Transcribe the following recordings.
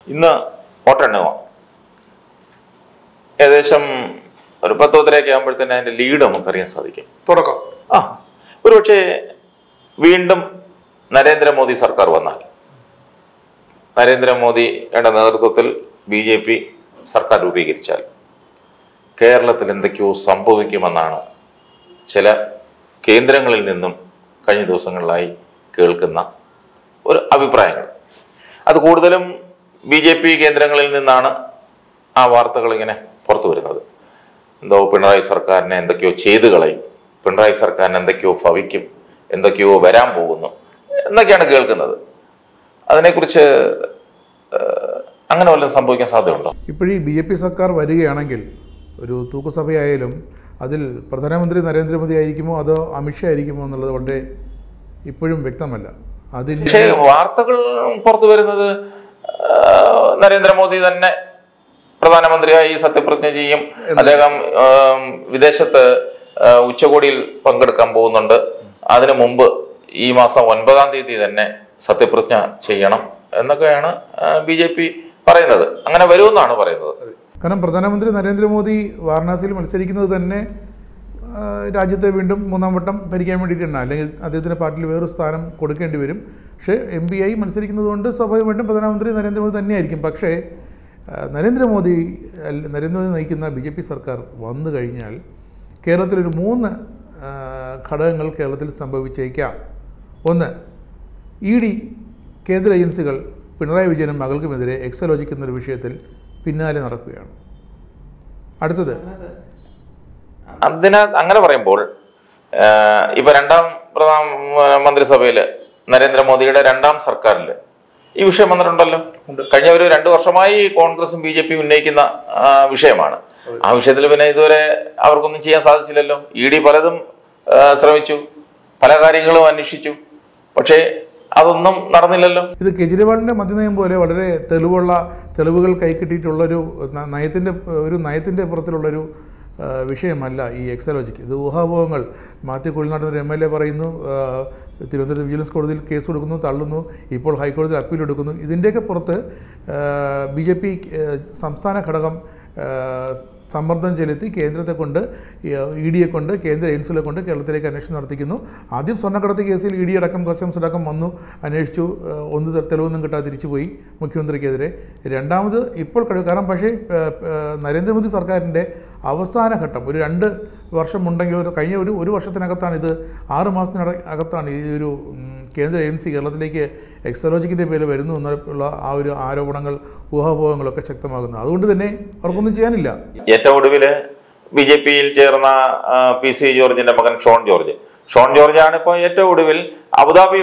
ഇന്ന് വോട്ടെണ്ണുക ഏകദേശം ഒരു 10:30 ആകുമ്പോഴത്തേന് അതിന്റെ ലീഡ് നമുക്കറിയാൻ സാധിക്കും. തുടക്കം ഒരുപക്ഷെ വീണ്ടും നരേന്ദ്രമോദി സർക്കാർ വന്നാൽ, നരേന്ദ്രമോദിയുടെ നേതൃത്വത്തിൽ BJP സർക്കാർ രൂപീകരിച്ചാൽ കേരളത്തിൽ എന്തൊക്കെയോ സംഭവിക്കുമെന്നാണ് ചില കേന്ദ്രങ്ങളിൽ നിന്നും കഴിഞ്ഞ ദിവസങ്ങളിലായി കേൾക്കുന്ന ഒരു അഭിപ്രായങ്ങൾ. അത് കൂടുതലും BJP കേന്ദ്രങ്ങളിൽ നിന്നാണ് ആ വാർത്തകൾ ഇങ്ങനെ പുറത്തു വരുന്നത്. എന്തോ പിണറായി സർക്കാരിനെ എന്തൊക്കെയോ ചെയ്തു കളയും, പിണറായി സർക്കാരിന് എന്തൊക്കെയോ ഭവിക്കും, എന്തൊക്കെയോ വരാൻ പോകുന്നു എന്നൊക്കെയാണ് കേൾക്കുന്നത്. അതിനെക്കുറിച്ച് അങ്ങനെ വല്ലതും സംഭവിക്കാൻ സാധ്യതയുണ്ടോ? ഇപ്പോഴീ BJP സർക്കാർ വരികയാണെങ്കിൽ ഒരു തൂക്കുസഭയായാലും അതിൽ പ്രധാനമന്ത്രി നരേന്ദ്രമോദി ആയിരിക്കുമോ അതോ അമിത്ഷാ ആയിരിക്കുമോ എന്നുള്ളത് വളരെ ഇപ്പോഴും വ്യക്തമല്ല. പക്ഷേ വാർത്തകൾ പുറത്തു വരുന്നത് നരേന്ദ്രമോദി തന്നെ പ്രധാനമന്ത്രിയായി സത്യപ്രതിജ്ഞ ചെയ്യും, അദ്ദേഹം വിദേശത്ത് ഉച്ചകോടിയിൽ പങ്കെടുക്കാൻ പോകുന്നുണ്ട്, അതിനു മുമ്പ് ഈ മാസം 9-ാം തീയതി തന്നെ സത്യപ്രതിജ്ഞ ചെയ്യണം എന്നൊക്കെയാണ് BJP പറയുന്നത്. അങ്ങനെ വരുമെന്നാണ് പറയുന്നത്. കാരണം പ്രധാനമന്ത്രി നരേന്ദ്രമോദി വാരണാസിയിൽ മത്സരിക്കുന്നത് തന്നെ രാജ്യത്തെ വീണ്ടും 3-ാം വട്ടം ഭരിക്കാൻ വേണ്ടിയിട്ടാണ്, അല്ലെങ്കിൽ അദ്ദേഹത്തിൻ്റെ പാർട്ടിയിൽ വേറൊരു സ്ഥാനം കൊടുക്കേണ്ടി വരും. പക്ഷേ MP ആയി മത്സരിക്കുന്നത് കൊണ്ട് സ്വാഭാവികമായിട്ടും പ്രധാനമന്ത്രി നരേന്ദ്രമോദി തന്നെയായിരിക്കും. പക്ഷേ നരേന്ദ്രമോദി നയിക്കുന്ന BJP സർക്കാർ വന്നു കഴിഞ്ഞാൽ കേരളത്തിലൊരു 3 ഘടകങ്ങൾ കേരളത്തിൽ സംഭവിച്ചേക്കാം. ഒന്ന്, ED കേന്ദ്ര ഏജൻസികൾ പിണറായി വിജയനും മകൾക്കുമെതിരെ എക്സലോജിക് എന്നൊരു വിഷയത്തിൽ പിന്നാലെ നടക്കുകയാണ്. അടുത്തത്, അങ്ങനെ പറയുമ്പോൾ ഇപ്പൊ 2ാം മന്ത്രിസഭയിൽ നരേന്ദ്രമോദിയുടെ 2ാം സർക്കാരിൽ ഈ വിഷയം വന്നിട്ടുണ്ടല്ലോ. കഴിഞ്ഞ ഒരു 2 വർഷമായി കോൺഗ്രസും BJP ഉന്നയിക്കുന്ന വിഷയമാണ്. ആ വിഷയത്തിൽ പിന്നെ ഇതുവരെ അവർക്കൊന്നും ചെയ്യാൻ സാധിച്ചില്ലല്ലോ. ED പലതും ശ്രമിച്ചു, പല കാര്യങ്ങളും അന്വേഷിച്ചു, പക്ഷേ അതൊന്നും നടന്നില്ലല്ലോ. ഇത് കെജ്രിവാളിൻ്റെ മദ്യനയം പോലെ വളരെ തെളിവുകൾ കൈക്കിട്ടിയിട്ടുള്ളൊരു നയത്തിൻ്റെ പുറത്തിലുള്ളൊരു വിഷയമല്ല ഈ എക്സലോജിക്. ഇത് ഊഹാപോഹങ്ങൾ. മാത്യു കുഴൽനാടൻ MLA പറയുന്നു, തിരുവനന്തപുരം വിജിലൻസ് കോടതിയിൽ കേസ് കൊടുക്കുന്നു, തള്ളുന്നു, ഇപ്പോൾ ഹൈക്കോടതിയിൽ അപ്പീൽ എടുക്കുന്നു. ഇതിൻ്റെയൊക്കെ പുറത്ത് BJP സംസ്ഥാന ഘടകം സമ്മർദ്ദം ചെലുത്തി കേന്ദ്രത്തെ കൊണ്ട്, EDയെ കൊണ്ട്, കേന്ദ്ര ഏജൻസികളെ കൊണ്ട് കേരളത്തിലേക്ക് അന്വേഷണം നടത്തിക്കുന്നു. ആദ്യം സ്വർണ്ണക്കടത്ത് കേസിൽ ED അടക്കം കസ്റ്റംസ് അടക്കം വന്നു, അന്വേഷിച്ചു, തെളിവൊന്നും കിട്ടാതെ തിരിച്ചുപോയി മുഖ്യമന്ത്രിക്കെതിരെ. രണ്ടാമത് ഇപ്പോൾ കാരണം പക്ഷേ നരേന്ദ്രമോദി സർക്കാരിൻ്റെ അവസാന ഘട്ടം ഒരു 2 വർഷമുണ്ടെങ്കിൽ കഴിഞ്ഞ ഒരു വർഷത്തിനകത്താണ്, ഇത് 6 മാസത്തിനകത്താണ് ഈ ഒരു കേന്ദ്ര ഏജൻസി കേരളത്തിലേക്ക് എക്സലോജിക്കിൻ്റെ പേരിൽ വരുന്നു എന്നുള്ള ആ ഒരു ആരോപണങ്ങൾ, ഊഹാപോഹങ്ങളൊക്കെ ശക്തമാകുന്നു. അതുകൊണ്ട് തന്നെ അവർക്കൊന്നും ചെയ്യാനില്ല. ഏറ്റവും ഒടുവിൽ BJPയിൽ ചേർന്ന PC ജോർജിന്റെ മകൻ ഷോൺ ജോർജാണ് ഇപ്പോൾ ഏറ്റവും ഒടുവിൽ അബുദാബി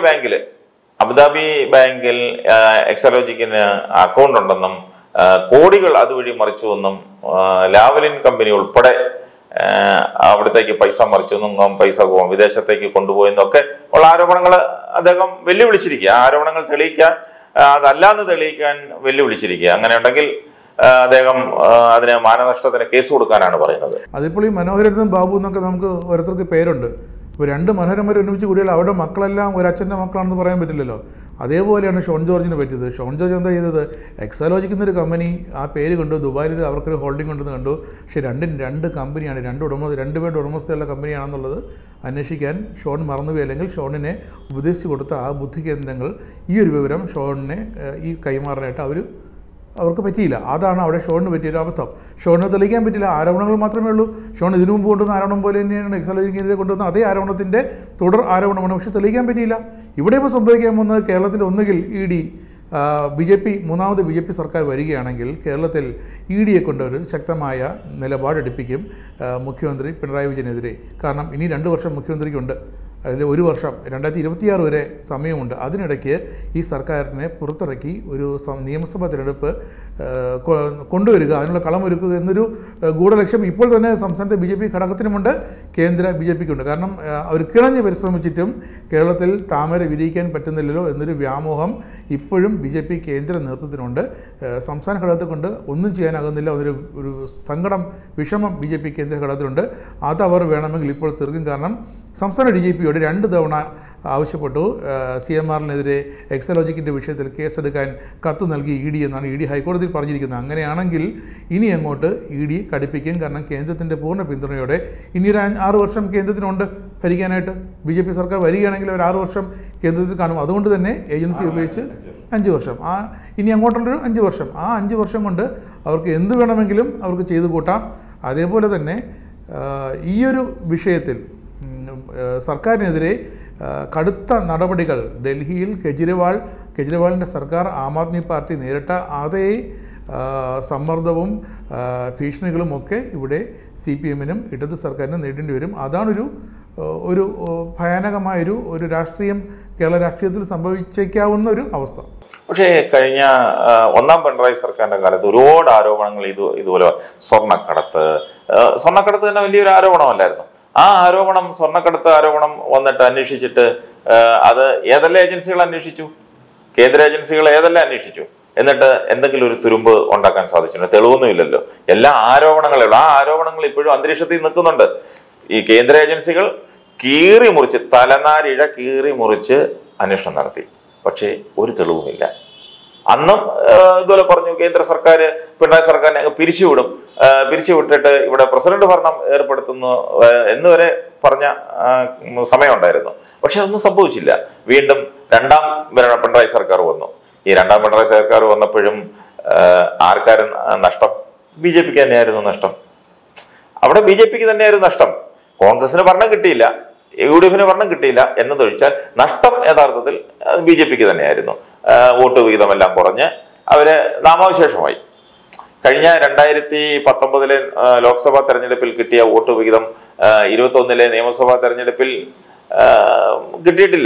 ബാങ്കിൽ എക്സലോജിക്കിന് അക്കൗണ്ട് ഉണ്ടെന്നും കോടികൾ അതുവഴി മറിച്ചുവെന്നും ലാവലിൻ കമ്പനി ഉൾപ്പെടെ അവിടത്തേക്ക് പൈസ മറിച്ചെന്നും പൈസ വിദേശത്തേക്ക് കൊണ്ടുപോയെന്നൊക്കെ ഉള്ള ആരോപണങ്ങൾ അദ്ദേഹം വെല്ലുവിളിച്ചിരിക്കുക. ആരോപണങ്ങൾ തെളിയിക്കാൻ, അതല്ലാന്ന് തെളിയിക്കാൻ വെല്ലുവിളിച്ചിരിക്കുക. അങ്ങനെ ഉണ്ടെങ്കിൽ അദ്ദേഹം അതിന് മാനനഷ്ടത്തിന് കേസ് കൊടുക്കാനാണ് പറയുന്നത്. അതിപ്പോൾ ഈ മനോഹരനും ബാബു എന്നൊക്കെ നമുക്ക് ഓരോരുത്തർക്ക് പേരുണ്ട്. ഇപ്പോൾ 2 മനോഹരന്മാർ ഒരുമിച്ച് കൂടിയാൽ അവരുടെ മക്കളെല്ലാം ഒരു അച്ഛൻ്റെ മക്കളാണെന്ന് പറയാൻ പറ്റില്ലല്ലോ. അതേപോലെയാണ് ഷോൺ ജോർജിന് പറ്റിയത്. ഷോൺ ജോർജ് എന്താ ചെയ്തത്? എക്സലോജിക് എന്നൊരു കമ്പനി ആ പേര് കണ്ടു, ദുബായിൽ അവർക്കൊരു ഹോൾഡിംഗ് ഉണ്ടെന്ന് കണ്ടു. പക്ഷേ 2 കമ്പനിയാണ്, 2 പേരുടെ ഉടമസ്ഥയുള്ള കമ്പനിയാണെന്നുള്ളത് അന്വേഷിക്കാൻ ഷോൺ മറന്നുപോയി. അല്ലെങ്കിൽ ഷോണിനെ ഉപദേശിച്ചു കൊടുത്ത ആ ബുദ്ധി കേന്ദ്രങ്ങൾ ഈ ഒരു വിവരം ഷോണിനെ ഈ കൈമാറാനായിട്ട് അവർക്ക് പറ്റിയില്ല. അതാണ് അവിടെ ഷോണിന് പറ്റിയൊരു അബദ്ധം. ഷോണിനെ തെളിയിക്കാൻ പറ്റില്ല, ആരോപണങ്ങൾ മാത്രമേ ഉള്ളൂ. ഷോൺ ഇതിനു മുമ്പ് കൊണ്ടുവന്ന ആരോപണം പോലെ തന്നെയാണ് എക്സലോജിക്കിനെതിരെ കൊണ്ടുവന്ന അതേ ആരോപണത്തിൻ്റെ തുടർ ആരോപണമാണ്. പക്ഷെ തെളിയിക്കാൻ പറ്റിയില്ല. ഇവിടെ ഇപ്പോൾ സംഭവിക്കാൻ പോകുന്നത് കേരളത്തിൽ ഒന്നുകിൽ ED മൂന്നാമത് BJP സർക്കാർ വരികയാണെങ്കിൽ കേരളത്തിൽ EDയെ കൊണ്ട് ഒരു ശക്തമായ നിലപാടെടുപ്പിക്കും മുഖ്യമന്ത്രി പിണറായി വിജയനെതിരെ. കാരണം ഇനി 2 വർഷം മുഖ്യമന്ത്രിക്കുണ്ട്. അതിൽ 1 വർഷം 2026 വരെ സമയമുണ്ട്. അതിനിടയ്ക്ക് ഈ സർക്കാരിനെ പുറത്തിറക്കി ഒരു നിയമസഭാ തിരഞ്ഞെടുപ്പ് കൊണ്ടുവരിക, അതിനുള്ള കളമൊരുക്കുക എന്നൊരു ഗൂഢലക്ഷ്യം ഇപ്പോൾ തന്നെ സംസ്ഥാനത്തെ BJP ഘടകത്തിനുമുണ്ട്, കേന്ദ്ര BJPക്കുണ്ട്. കാരണം അവർ കിണഞ്ഞ് പരിശ്രമിച്ചിട്ടും കേരളത്തിൽ താമര വിരിയിക്കാൻ പറ്റുന്നില്ലല്ലോ എന്നൊരു വ്യാമോഹം ഇപ്പോഴും BJP കേന്ദ്ര നേതൃത്വത്തിനുണ്ട്. സംസ്ഥാന ഘടകത്തെ കൊണ്ട് ഒന്നും ചെയ്യാനാകുന്നില്ല എന്നൊരു സങ്കടം, വിഷമം BJP കേന്ദ്ര ഘടകത്തിലുണ്ട്. അതവർ വേണമെങ്കിൽ ഇപ്പോൾ തീർക്കും. കാരണം സംസ്ഥാന DGPയോട് 2 തവണ ആവശ്യപ്പെട്ടു. CMRനെതിരെ എക്സലോജിക്കിൻ്റെ വിഷയത്തിൽ കേസെടുക്കാൻ കത്ത് നൽകി ED എന്നാണ് ED ഹൈക്കോടതിയിൽ പറഞ്ഞിരിക്കുന്നത്. അങ്ങനെയാണെങ്കിൽ ഇനി അങ്ങോട്ട് ED കടുപ്പിക്കും. കാരണം കേന്ദ്രത്തിൻ്റെ പൂർണ്ണ പിന്തുണയോടെ ഇനി ഒരു 6 വർഷം കേന്ദ്രത്തിനുണ്ട് ഭരിക്കാനായിട്ട്. BJP സർക്കാർ വരികയാണെങ്കിൽ ഒരു 6 വർഷം കേന്ദ്രത്തിൽ കാണും. അതുകൊണ്ട് തന്നെ ഏജൻസി ഉപയോഗിച്ച് 5 വർഷം, ഇനി അങ്ങോട്ടുള്ളൊരു 5 വർഷം, ആ 5 വർഷം കൊണ്ട് അവർക്ക് എന്ത് വേണമെങ്കിലും അവർക്ക് ചെയ്തു കൂട്ടാം. അതേപോലെ തന്നെ ഈയൊരു വിഷയത്തിൽ സർക്കാരിനെതിരെ കടുത്ത നടപടികൾ ഡൽഹിയിൽ കെജ്രിവാളിൻ്റെ സർക്കാർ ആം ആദ്മി പാർട്ടി നേരിട്ട അതേ സമ്മർദ്ദവും ഭീഷണികളുമൊക്കെ ഇവിടെ CPMനും ഇടത് സർക്കാരിനും നേരിടേണ്ടി വരും. അതാണൊരു ഭയാനകമായൊരു രാഷ്ട്രീയം കേരള രാഷ്ട്രീയത്തിൽ സംഭവിച്ചേക്കാവുന്ന ഒരു അവസ്ഥ. പക്ഷേ കഴിഞ്ഞ ഒന്നാം പിണറായി സർക്കാരിൻ്റെ കാലത്ത് ഒരുപാട് ആരോപണങ്ങൾ ഇതുപോലെ സ്വർണ്ണക്കടത്ത് തന്നെ വലിയൊരു ആരോപണമല്ലായിരുന്നു. ആ ആരോപണം, സ്വർണ്ണക്കടത്ത് ആരോപണം വന്നിട്ട് അന്വേഷിച്ചിട്ട് അത് ഏതെല്ലാം ഏജൻസികൾ അന്വേഷിച്ചു? കേന്ദ്ര ഏജൻസികൾ ഏതെല്ലാം അന്വേഷിച്ചു? എന്നിട്ട് എന്തെങ്കിലും ഒരു തുരുമ്പ് ഉണ്ടാക്കാൻ സാധിച്ചിട്ടുണ്ട്? തെളിവൊന്നുമില്ലല്ലോ. എല്ലാ ആരോപണങ്ങളേ ഉള്ളൂ. ആ ആരോപണങ്ങൾ ഇപ്പോഴും അന്തരീക്ഷത്തിൽ നിൽക്കുന്നുണ്ട്. ഈ കേന്ദ്ര ഏജൻസികൾ തലനാരിഴ കീറി മുറിച്ച് അന്വേഷണം നടത്തി. പക്ഷേ ഒരു തെളിവുമില്ല. അന്നും ഇതുപോലെ പറഞ്ഞു, കേന്ദ്ര സർക്കാർ പിണറായി സർക്കാരിനെ പിരിച്ചുവിട്ടിട്ട് ഇവിടെ പ്രസിഡന്റ് ഭരണം ഏർപ്പെടുത്തുന്നു എന്നുവരെ പറഞ്ഞ സമയമുണ്ടായിരുന്നു. പക്ഷെ അതൊന്നും സംഭവിച്ചില്ല. വീണ്ടും രണ്ടാം പിണറായി സർക്കാർ വന്നു. ഈ രണ്ടാം പിണറായി സർക്കാർ വന്നപ്പോഴും ആർക്കാരും നഷ്ടം? BJPക്ക് തന്നെയായിരുന്നു നഷ്ടം. അവിടെ BJPക്ക് തന്നെയായിരുന്നു നഷ്ടം. കോൺഗ്രസിന് ഭരണം കിട്ടിയില്ല, UDFന് ഭരണം കിട്ടിയില്ല എന്നതൊഴിച്ചാൽ നഷ്ടം യഥാർത്ഥത്തിൽ BJPക്ക് തന്നെയായിരുന്നു. വോട്ട് വിഹിതമെല്ലാം കുറഞ്ഞ് അവര് നാമാവശേഷമായി. കഴിഞ്ഞ 2019 ലോക്സഭാ തെരഞ്ഞെടുപ്പിൽ കിട്ടിയ വോട്ട് വിഹിതം 21 നിയമസഭാ തെരഞ്ഞെടുപ്പിൽ കിട്ടിയിട്ടില്ല,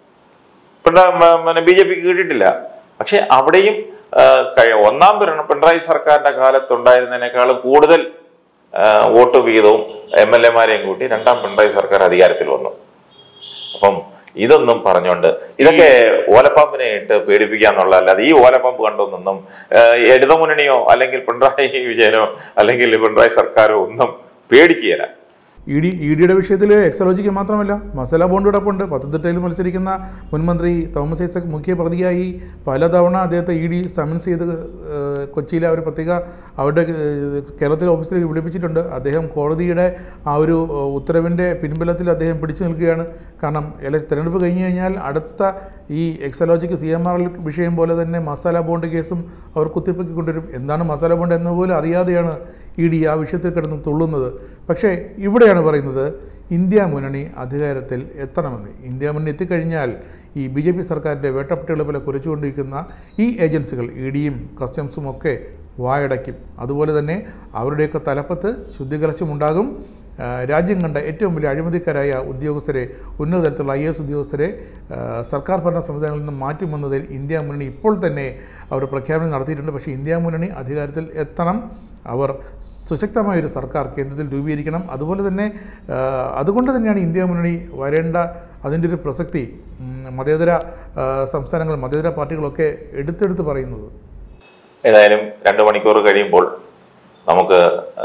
BJPക്ക് കിട്ടിയിട്ടില്ല. പക്ഷെ അവിടെയും ഒന്നാം പിണറായി സർക്കാരിന്റെ കാലത്തുണ്ടായിരുന്നതിനേക്കാളും കൂടുതൽ വോട്ട് വിഹിതവും MLA-മാരെയും കൂട്ടി രണ്ടാം പിണറായി സർക്കാർ അധികാരത്തിൽ വന്നു. അപ്പം ഇതൊന്നും പറഞ്ഞുകൊണ്ട് ഇതൊക്കെ ഓലപ്പാമ്പിനെ ഇട്ട് പേടിപ്പിക്കാന്നുള്ള, അല്ലാതെ ഈ ഓലപ്പാമ്പ് കണ്ടൊന്നും ഇടതുമുന്നണിയോ അല്ലെങ്കിൽ പിണറായി വിജയനോ അല്ലെങ്കിൽ പിണറായി സർക്കാരോ ഒന്നും പേടിക്കുകയില്ല. EDയുടെ വിഷയത്തിൽ എക്സലോജിക്ക് മാത്രമല്ല മസാല ബോണ്ടോടൊപ്പമുണ്ട്. പത്തനംതിട്ടയിൽ മത്സരിക്കുന്ന മുൻമന്ത്രി തോമസ് ഐസക് മുഖ്യ പ്രതിയായി പലതവണ അദ്ദേഹത്തെ ED സമൻസ് ചെയ്ത് കൊച്ചിയിലെ ഒരു പ്രത്യേക അവരുടെ കേരളത്തിലെ ഓഫീസിലേക്ക് വിളിപ്പിച്ചിട്ടുണ്ട്. അദ്ദേഹം കോടതിയുടെ ആ ഒരു ഉത്തരവിൻ്റെ പിൻബലത്തിൽ അദ്ദേഹം പിടിച്ചു നിൽക്കുകയാണ്. കാരണം തെരഞ്ഞെടുപ്പ് കഴിഞ്ഞു കഴിഞ്ഞാൽ അടുത്ത ഈ എക്സലോജിക്ക് CMR വിഷയം പോലെ തന്നെ മസാല ബോണ്ട് കേസും അവർ കുത്തിപ്പൊക്കി കൊണ്ടുവരും. എന്താണ് മസാല ബോണ്ട് എന്നപോലും അറിയാതെയാണ് ED ആ വിഷയത്തിൽ കിടന്ന് തുള്ളുന്നത്. പക്ഷേ ഇവിടെയാണ് പറയുന്നത് ഇന്ത്യ മുന്നണി അധികാരത്തിൽ എത്തണമെന്ന്. ഇന്ത്യ മുന്നണി എത്തിക്കഴിഞ്ഞാൽ ഈ BJP സർക്കാരിൻ്റെ വേട്ടപ്പട്ടികളെ പോലെ കുരച്ചുകൊണ്ടിരിക്കുന്ന ഈ ഏജൻസികൾ EDയും കസ്റ്റംസും ഒക്കെ വായടയ്ക്കും. അതുപോലെ തന്നെ അവരുടെയൊക്കെ തലപ്പത്ത് ശുദ്ധികലശമുണ്ടാകും. രാജ്യം കണ്ട ഏറ്റവും വലിയ അഴിമതിക്കാരായ ഉദ്യോഗസ്ഥരെ, ഉന്നത തലത്തിലുള്ള IAS ഉദ്യോഗസ്ഥരെ സർക്കാർ ഭരണ സംവിധാനങ്ങളിൽ നിന്ന് മാറ്റുമെന്നതിൽ ഇന്ത്യ മുന്നണി ഇപ്പോൾ തന്നെ അവർ പ്രഖ്യാപനം നടത്തിയിട്ടുണ്ട്. പക്ഷേ ഇന്ത്യ മുന്നണി അധികാരത്തിൽ എത്തണം. അവർ സുശക്തമായൊരു സർക്കാർ കേന്ദ്രത്തിൽ രൂപീകരിക്കണം. അതുപോലെ തന്നെ അതുകൊണ്ട് തന്നെയാണ് ഇന്ത്യ മുന്നണി വരേണ്ട അതിൻ്റെ ഒരു പ്രസക്തി മതേതര സംസ്ഥാനങ്ങൾ, മതേതര പാർട്ടികളൊക്കെ എടുത്തെടുത്ത് പറയുന്നത്. ഏതായാലും 2 മണിക്കൂർ കഴിയുമ്പോൾ നമുക്ക്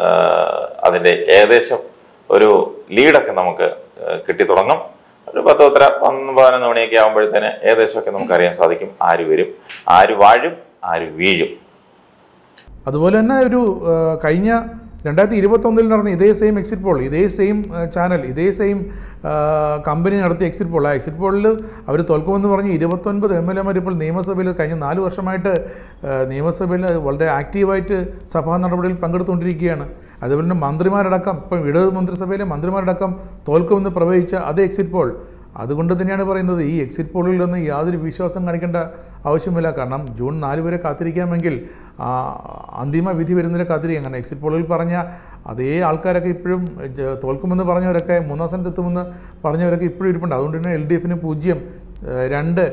അതിൻ്റെ ഏകദേശം ഒരു ലീഡൊക്കെ നമുക്ക് കിട്ടിത്തുടങ്ങും. ഒരു 10-11 മണിയൊക്കെ ആകുമ്പോഴത്തേന് ഏകദേശമൊക്കെ നമുക്ക് അറിയാൻ സാധിക്കും ആര് വരും, ആര് വാഴും, ആര് വീഴും. അതുപോലെ തന്നെ ഒരു കഴിഞ്ഞ 2021 നടന്ന ഇതേ സെയിം എക്സിറ്റ് പോൾ, ഇതേ സെയിം ചാനൽ, ഇതേ സെയിം കമ്പനി നടത്തിയ എക്സിറ്റ് പോൾ, ആ എക്സിറ്റ് പോളിൽ അവർ തോൽക്കുമെന്ന് പറഞ്ഞ് 29 MLA-മാർ ഇപ്പോൾ നിയമസഭയിൽ കഴിഞ്ഞ 4 വർഷമായിട്ട് നിയമസഭയിൽ വളരെ ആക്റ്റീവായിട്ട് സഭാ നടപടിയിൽ പങ്കെടുത്തുകൊണ്ടിരിക്കുകയാണ്. അതുപോലെ തന്നെ മന്ത്രിമാരടക്കം, ഇപ്പം ഇടത് മന്ത്രിസഭയിലെ മന്ത്രിമാരടക്കം തോൽക്കുമെന്ന് പ്രവചിച്ച അതേ എക്സിറ്റ് പോൾ. അതുകൊണ്ട് തന്നെയാണ് പറയുന്നത് ഈ എക്സിറ്റ് പോളിൽ നിന്ന് യാതൊരു വിശ്വാസം കാണിക്കേണ്ട ആവശ്യമില്ല. കാരണം ജൂൺ 4 വരെ കാത്തിരിക്കാമെങ്കിൽ അന്തിമ വിധി വരുന്നവരെ കാത്തിരിക്കാം. കാരണം എക്സിറ്റ് പോളിൽ പറഞ്ഞ അതേ ആൾക്കാരൊക്കെ ഇപ്പോഴും തോൽക്കുമെന്ന് പറഞ്ഞവരൊക്കെ 3-ാം സ്ഥാനത്തെത്തുമെന്ന് പറഞ്ഞവരൊക്കെ ഇപ്പോഴും ഇരിപ്പുണ്ട്. അതുകൊണ്ട് തന്നെ LDFന് 0, 2,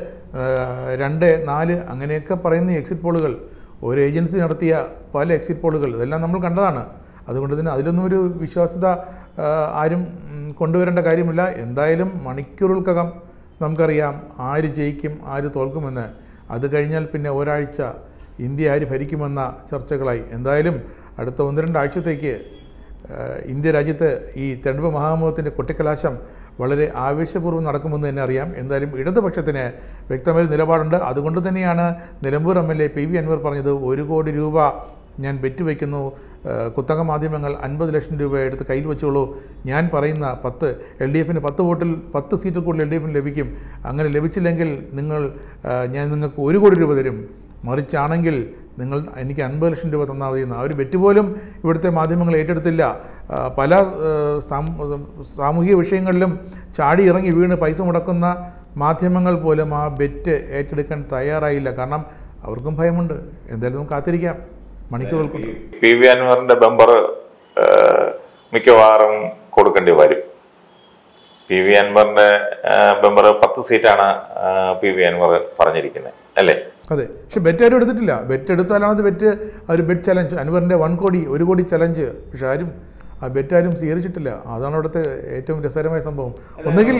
2, 4 അങ്ങനെയൊക്കെ പറയുന്ന എക്സിറ്റ് പോളുകൾ, ഒരു ഏജൻസി നടത്തിയ പല എക്സിറ്റ് പോളുകൾ ഇതെല്ലാം നമ്മൾ കണ്ടതാണ്. അതുകൊണ്ട് തന്നെ അതിലൊന്നും ഒരു വിശ്വാസ്യത ആരും കൊണ്ടുവരേണ്ട കാര്യമില്ല. എന്തായാലും മണിക്കൂറുകൾക്കകം നമുക്കറിയാം ആര് ജയിക്കും, ആര് തോൽക്കുമെന്ന്. അത് കഴിഞ്ഞാൽ പിന്നെ ഒരാഴ്ച ഇന്ത്യ ആര് ഭരിക്കുമെന്ന ചർച്ചകളായി. എന്തായാലും അടുത്ത 1-2 ആഴ്ചത്തേക്ക് ഇന്ത്യ രാജ്യത്ത് ഈ തെരഞ്ഞെടുപ്പ് മഹാമഹോത്സവത്തിൻ്റെ കൊട്ടിക്കലാശം വളരെ ആവേശപൂർവ്വം നടക്കുമെന്ന് തന്നെ അറിയാം. എന്തായാലും ഇടതുപക്ഷത്തിന് വ്യക്തമായ നിലപാടുണ്ട്. അതുകൊണ്ട് തന്നെയാണ് നിലമ്പൂർ MLA PV അൻവർ പറഞ്ഞത് 1 കോടി രൂപ ഞാൻ ബെറ്റ് വയ്ക്കുന്നു, കുത്തക മാധ്യമങ്ങൾ 50 ലക്ഷം രൂപ എടുത്ത് കയ്യിൽ വെച്ചോളൂ, ഞാൻ പറയുന്ന 10 LDFന് 10 വോട്ടിൽ 10 സീറ്റിൽ കൂടുതൽ LDFന് ലഭിക്കും, അങ്ങനെ ലഭിച്ചില്ലെങ്കിൽ ഞാൻ നിങ്ങൾക്ക് 1 കോടി രൂപ തരും, മറിച്ചാണെങ്കിൽ നിങ്ങൾ എനിക്ക് 50 ലക്ഷം രൂപ തന്നാൽ മതി എന്ന്. ആ ഒരു ബെറ്റ് പോലും ഇവിടുത്തെ മാധ്യമങ്ങൾ ഏറ്റെടുത്തില്ല. പല സാമൂഹിക വിഷയങ്ങളിലും ചാടി ഇറങ്ങി വീണ് പൈസ മുടക്കുന്ന മാധ്യമങ്ങൾ പോലും ആ ബെറ്റ് ഏറ്റെടുക്കാൻ തയ്യാറായില്ല. കാരണം അവർക്കും ഭയമുണ്ട്. എന്തായാലും നമുക്ക് കാത്തിരിക്കാം മണിക്കൂറുകൾക്കുണ്ട്. PV അൻവറിന്റെ ബമ്പർ മിക്കവാറും കൊടുക്കേണ്ടി വരും. PV അൻവറിന്റെ ബമ്പർ 10 സീറ്റാണ് PV അൻവർ പറഞ്ഞിരിക്കുന്നത് അല്ലേ? അതെ, പക്ഷെ ബെറ്റ് ആരും എടുത്തിട്ടില്ല. ബെറ്റ് എടുത്താലാണ് അത് ബെറ്റ് ഒരു ബെറ്റ് ചലഞ്ച്, അൻവറിൻ്റെ 1 കോടി ചലഞ്ച്. പക്ഷെ ആരും ആ ബെറ്റ് ആരും സ്വീകരിച്ചിട്ടില്ല. അതാണ് അവിടുത്തെ ഏറ്റവും രസകരമായ സംഭവം. ഒന്നുകിൽ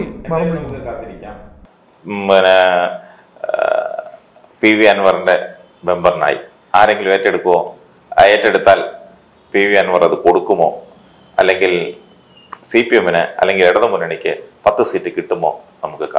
പിന്നെ PV അൻവറിന്റെ ബമ്പറിനായി ആരെങ്കിലും ഏറ്റെടുക്കുമോ? ഏറ്റെടുത്താൽ PV അൻവർ അത് കൊടുക്കുമോ? അല്ലെങ്കിൽ CPM അല്ലെങ്കിൽ ഇടതുമുന്നണിക്ക് 10 സീറ്റ് കിട്ടുമോ? നമുക്ക്